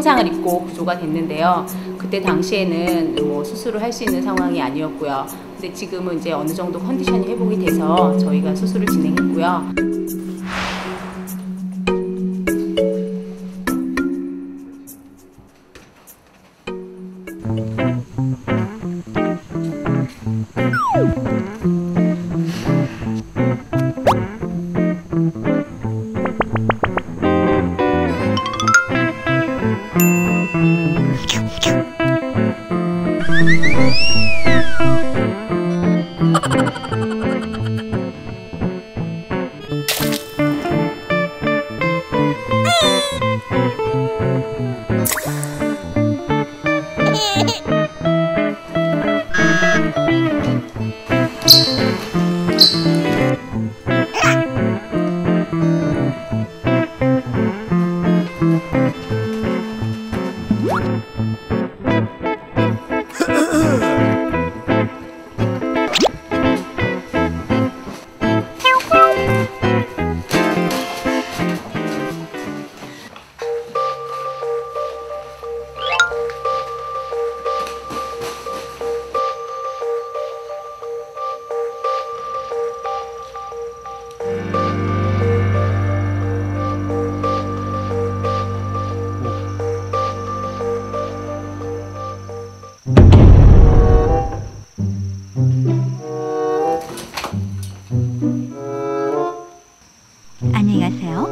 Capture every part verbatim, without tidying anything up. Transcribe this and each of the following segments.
손상을 입고 구조가 됐는데요. 그때 당시에는 뭐 수술을 할 수 있는 상황이 아니었고요. 근데 지금은 이제 어느 정도 컨디션이 회복이 돼서 저희가 수술을 진행했고요. 안녕히 가세요.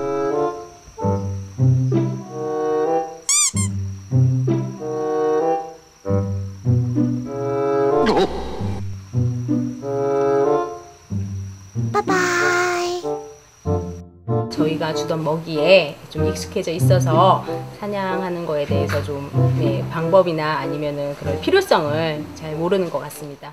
바이바이. 저희가 주던 먹이에 좀 익숙해져 있어서 사냥하는 거에 대해서 좀 네, 방법이나 아니면은 그런 필요성을 잘 모르는 것 같습니다.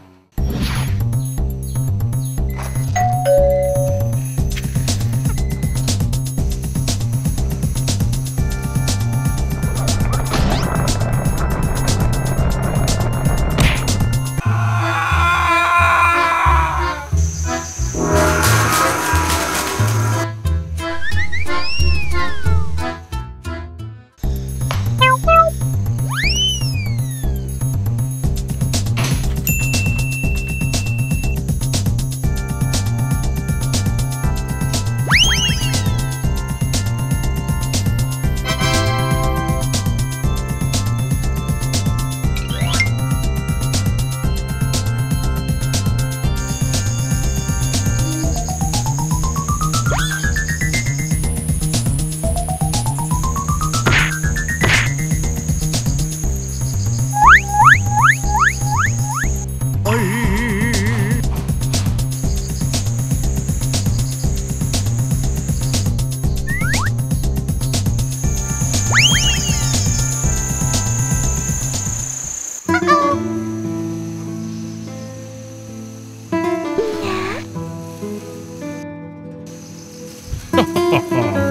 Ha ha ha!